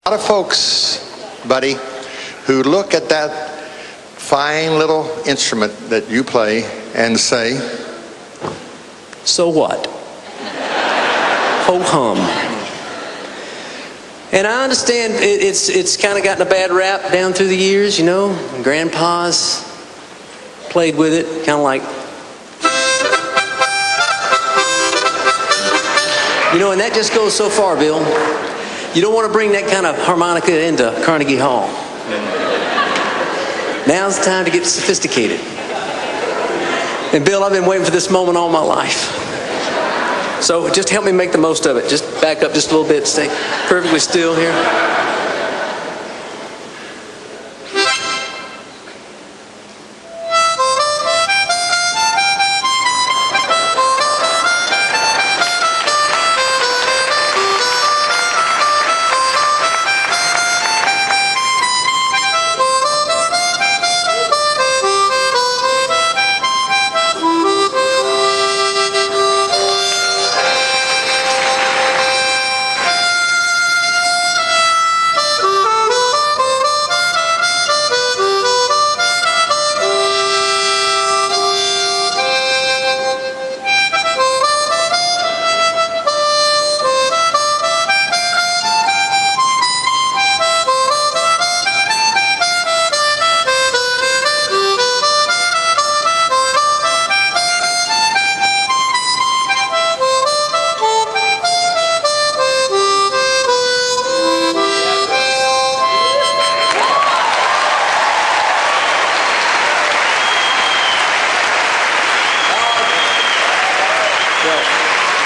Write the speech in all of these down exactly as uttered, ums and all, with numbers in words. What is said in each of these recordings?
A lot of folks, buddy, who look at that fine little instrument that you play and say, so what? Ho hum. And I understand it, it's it's kind of gotten a bad rap down through the years, you know. Grandpas played with it, kind of like, you know, and that just goes so far, Bill. You don't want to bring that kind of harmonica into Carnegie Hall. Now's the time to get sophisticated. And Bill, I've been waiting for this moment all my life. So just help me make the most of it. Just back up just a little bit, stay perfectly still here.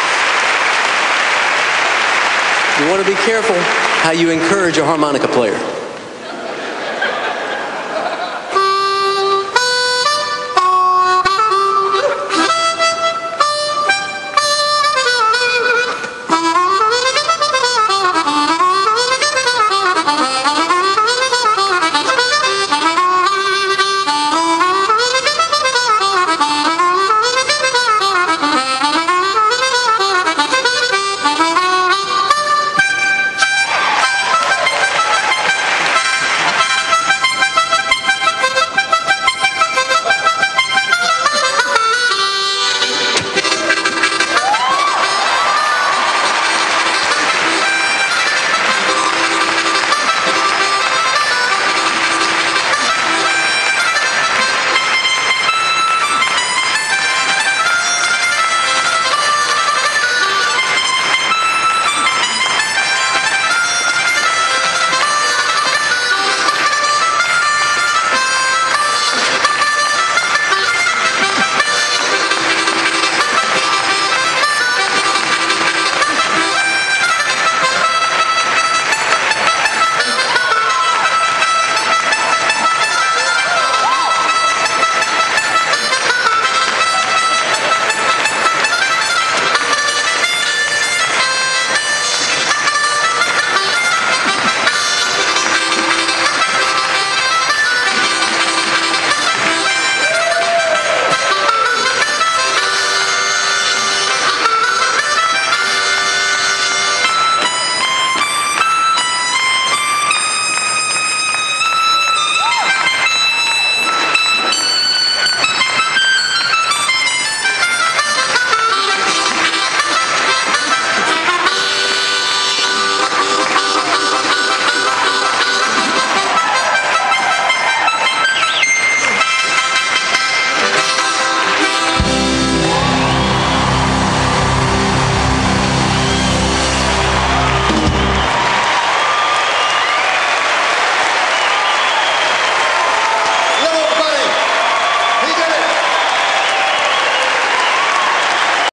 You want to be careful how you encourage a harmonica player.